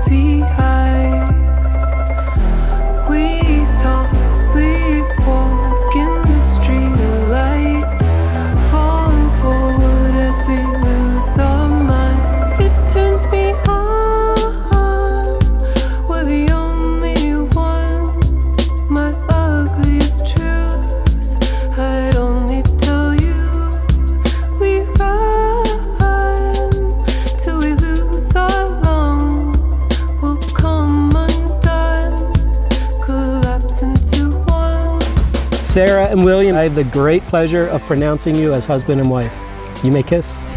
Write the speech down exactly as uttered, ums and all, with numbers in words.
sea highs. We talk, sleep, walk in the street of light, falling forward as we lose our minds. It turns me on, we're the only ones. My ugliest truths I'd only tell you. We run till we lose our lungs. We'll come undone, collapse into one. Sarah and William, I have the great pleasure of pronouncing you as husband and wife. You may kiss.